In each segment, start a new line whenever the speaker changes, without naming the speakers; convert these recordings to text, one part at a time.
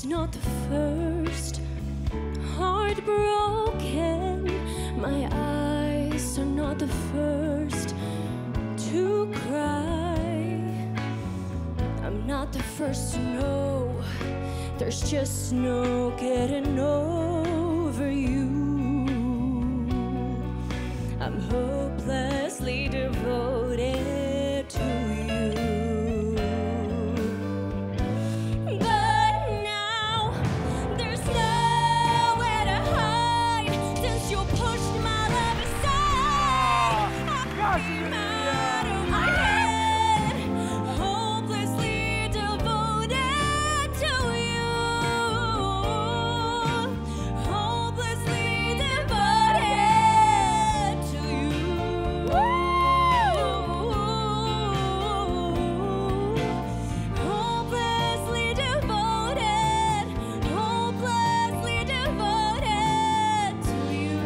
It's not the first. Heartbroken. My eyes are not the first to cry. I'm not the first to know. There's just no getting over you. I'm hopelessly devoted to you. But now there's nowhere to hide since you pushed my love aside. I'm out of my head, hopelessly devoted to you. Hopelessly devoted to you. Hopelessly devoted, hopelessly devoted to you.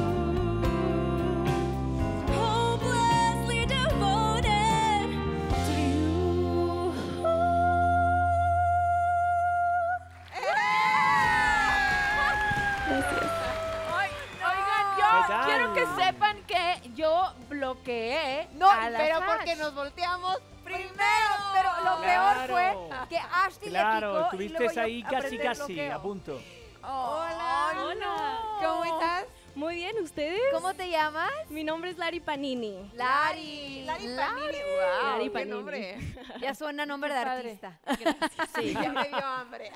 Hopelessly devoted to you.
Oigan,
¿Qué
yo
tal?
quiero que sepan que yo bloqueé
No,
a las
pero
Hash.
porque nos volteamos primero.
Pero lo peor
Claro.
fue que Ashley le
Claro,
picó y
estuviste
luego yo
ahí casi,
apreté el
casi,
bloqueo.
a punto.
Hola.
Hola.
¿Cómo estás?
Muy bien, ¿ustedes?
¿Cómo te llamas?
Mi nombre es Lari Panini.
Lari.
Lari Panini. Wow,
Lari
qué
Panini.
nombre.
Ya suena nombre de
padre.
artista.
Sí, ya me dio hambre.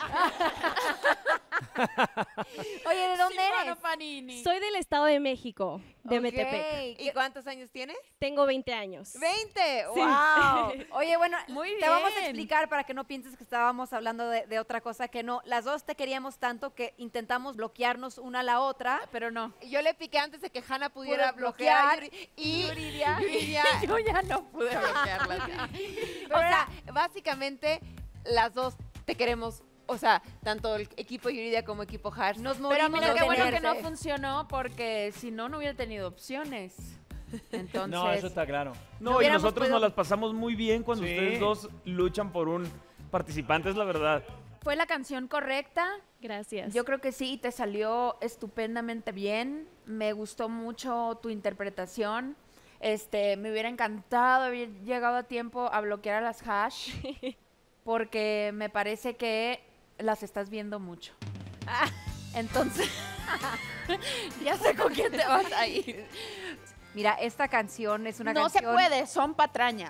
Oye, ¿de dónde
Simona
eres?
Panini.
Soy del Estado de México, de
Ok.
Metepec.
¿Y cuántos años tienes?
Tengo 20 años.
20.
Sí.
Wow.
Oye, bueno,
Muy
te vamos a
bien.
explicar para que no pienses que estábamos hablando de otra cosa, que no. Las dos te queríamos tanto que intentamos bloquearnos una a la otra.
Pero no.
Yo le piqué antes de que Hannah pudiera
Pude
bloquear
bloquear.
y
Yuridia.
Yo ya no pude bloquearla.
O sea, básicamente las dos te queremos, o sea, tanto el equipo Yuridia como equipo Hash.
Nos
Pero
morimos
mira
de
qué bueno que
tenerte.
no funcionó porque si no, no hubiera tenido opciones. Entonces,
No, eso está claro.
No, y
hubiéramos
nosotros
podido-
nos las pasamos muy bien cuando
Sí.
ustedes dos luchan por un participante, es la verdad.
fue la canción correcta.
Gracias.
Yo creo que sí, te salió estupendamente bien. Me gustó mucho tu interpretación. Me hubiera encantado haber llegado a tiempo a bloquear a las Hash porque me parece que las estás viendo mucho. Entonces, ya sé con quién te vas a ir.
Mira, esta canción es una
No se
canción...
puede, son patrañas.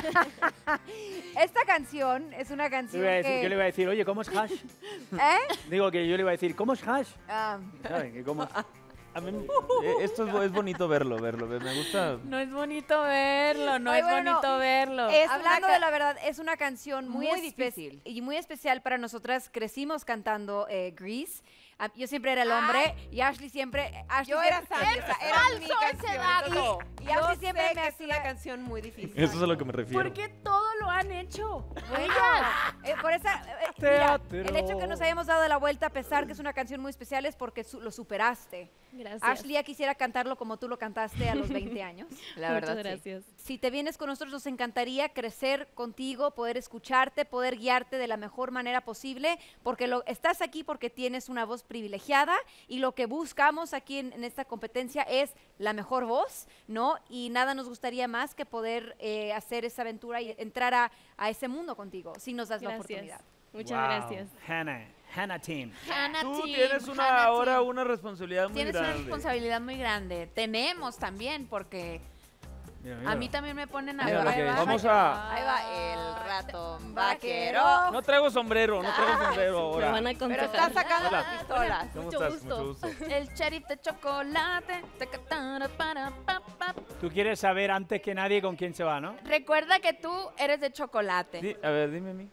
Esta canción es una
Yo
canción
le, iba a decir,
que...
yo le iba a decir, oye, ¿cómo es hash?
¿Eh?
Digo que yo le iba a decir, ¿cómo es hash?
Ah,
¿Saben? Que cómo...
A mí, esto es bonito verlo, me gusta.
No es bonito verlo, no
Ay,
es
bueno,
bonito verlo.
hablando de la verdad, es una canción muy,
Muy difícil.
y muy especial para nosotras. Crecimos cantando Grease. Yo siempre era el hombre y Ashley siempre... Ashley
Yo era
siempre-
Sandy, o sea, era mi
falso ese
canción.
dato.
Y
Yo
Ashley
sé
siempre me
que es una
hacía...
canción muy difícil.
Eso es a lo que me refiero.
¿Por qué todo lo han hecho?
Bueno, por esa, mira,
Teatro.
el hecho que nos hayamos dado la vuelta a pesar que es una canción muy especial es porque lo superaste.
Gracias.
Ashley ya quisiera cantarlo como tú lo cantaste a los 20 años.
La verdad,
Muchas
sí.
gracias.
Si te vienes con nosotros, nos encantaría crecer contigo, poder escucharte, poder guiarte de la mejor manera posible, porque estás aquí porque tienes una voz privilegiada y lo que buscamos aquí en esta competencia es la mejor voz, ¿no? Y nada nos gustaría más que poder hacer esa aventura y entrar a ese mundo contigo, si nos das la
Gracias.
oportunidad.
Muchas
Wow.
gracias.
Hannah Team.
Hannah
Tú
Team,
tienes
Hannah
ahora
Team.
una responsabilidad muy
Tienes
grande.
una responsabilidad muy grande. Tenemos también, porque
Mira, mira.
a mí también me ponen a
Mira lo que
prueba.
es.
Vamos a...
Ahí va el ratón vaquero.
No traigo sombrero, no traigo sombrero
Me
ahora.
van a
Pero está
contratar.
sacando
Hola.
las pistolas.
¿Cómo
Mucho
estás?
gusto.
Mucho gusto.
El sheriff de chocolate. Tacatara, para, pa, pa.
Tú quieres saber antes que nadie con quién se va, ¿no?
Recuerda que tú eres de chocolate.
A ver, dime a mí.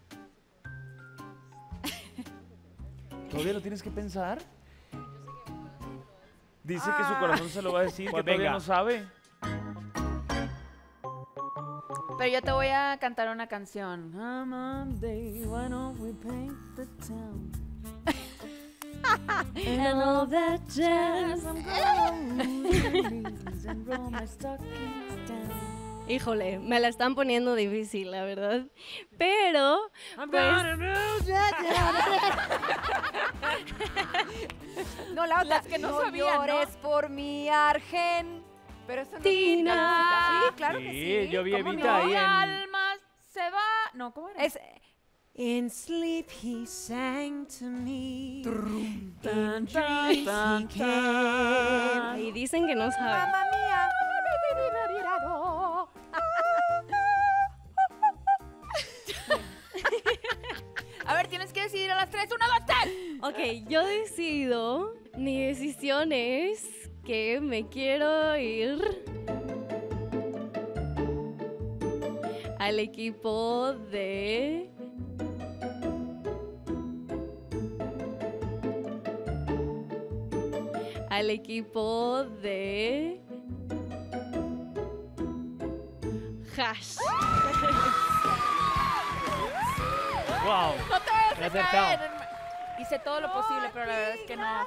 ¿Todavía lo tienes que pensar? Dice que su corazón se lo va a decir,
Pues
que todavía
venga.
no sabe.
Pero yo te voy a cantar una canción. I'm on day, why don't we paint the town?
And all that jazz.
I'm gonna lose my knees and roll my stockings down.
Híjole, me la están poniendo difícil, la verdad. Pero, pues,
No, la otra.
Las que no sabían, ¿no?
llores por mi Argen.
Pero eso no
Tina.
Sí, claro que sí.
yo vi
¿Cómo
Evita
no?
ahí
Mi
en...
alma se va. No, ¿cómo era?
Es,
In sleep he sang to me. In dreams he came.
y dicen que no saben.
mamá mía.
A ver, tienes que decidir a las 3. 1, 2, 3.
Ok, yo decido, mi decisión es que me quiero ir al equipo de... Al equipo de... Hash.
¡Wow!
No te vayas
Me
a
he acertado.
caer. Hice todo lo posible, pero la verdad es que no.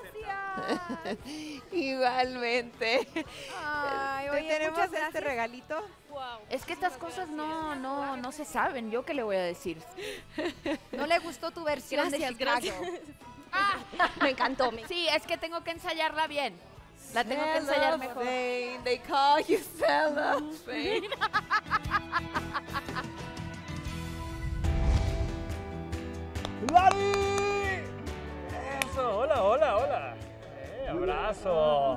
Igualmente.
Ay,
Te
oye,
tenemos
muchas
este
gracias.
regalito.
Es que estas cosas no se saben. ¿Yo qué le voy a decir?
¿No le gustó tu versión
Gracias,
de Chicago?
gracias. Me encantó.
Sí, es que tengo que ensayarla bien. La tengo que ensayar mejor.
Cellophane, they call you cellophane.
¡Lari! Eso, hola, hola, hola. Abrazo.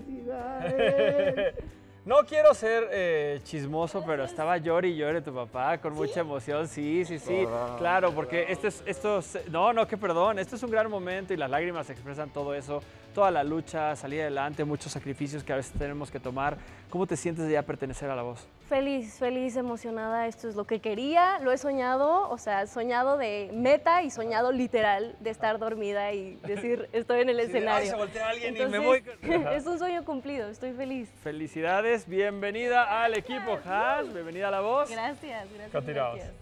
No quiero ser chismoso, pero estaba llore y llore tu papá con mucha emoción. Sí, sí, sí. Claro, porque no, que perdón. Esto es un gran momento y las lágrimas expresan todo eso, toda la lucha, salir adelante, muchos sacrificios que a veces tenemos que tomar. ¿Cómo te sientes de ya pertenecer a La Voz?
Feliz, feliz, emocionada. Esto es lo que quería, lo he soñado, o sea, soñado de meta y soñado literal de estar dormida y decir, estoy en el escenario.
Ay, se voltea alguien y me
Entonces,
voy.
es un sueño cumplido, estoy feliz.
Felicidades, bienvenida al equipo Hash, bienvenida a La Voz.
Gracias, gracias.
Continuamos.
gracias.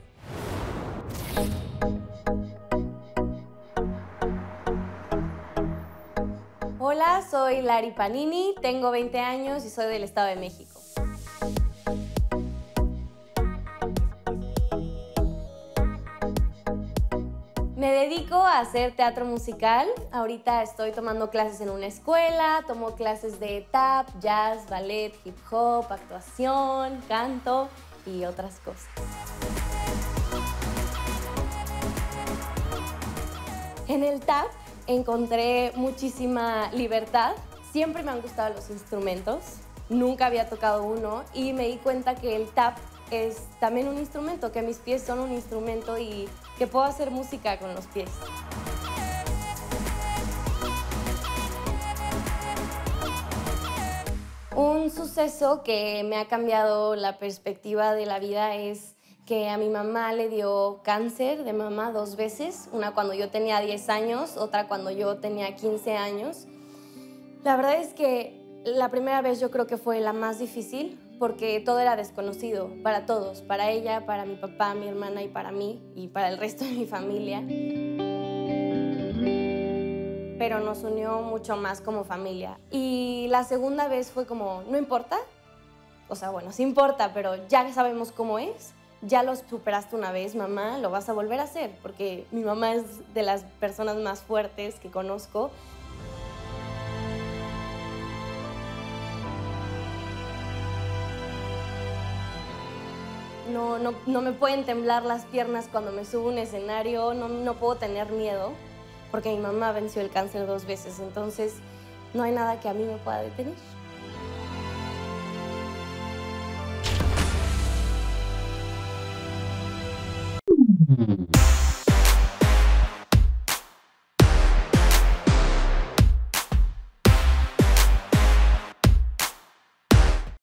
Hola, soy Lari Panini, tengo 20 años y soy del Estado de México. Me dedico a hacer teatro musical. Ahorita estoy tomando clases en una escuela, tomo clases de tap, jazz, ballet, hip hop, actuación, canto y otras cosas. En el tap encontré muchísima libertad. Siempre me han gustado los instrumentos, nunca había tocado uno y me di cuenta que el tap es también un instrumento, que mis pies son un instrumento y que puedo hacer música con los pies. Un suceso que me ha cambiado la perspectiva de la vida es que a mi mamá le dio cáncer de mama 2 veces, una cuando yo tenía 10 años, otra cuando yo tenía 15 años. La verdad es que la primera vez yo creo que fue la más difícil porque todo era desconocido para todos, para ella, para mi papá, mi hermana y para mí y para el resto de mi familia. Pero nos unió mucho más como familia. Y la segunda vez fue como, no importa, o sea, bueno, sí importa, pero ya sabemos cómo es. Ya lo superaste una vez, mamá, lo vas a volver a hacer, porque mi mamá es de las personas más fuertes que conozco. No me pueden temblar las piernas cuando me subo a un escenario, no puedo tener miedo, porque mi mamá venció el cáncer 2 veces, entonces no hay nada que a mí me pueda detener.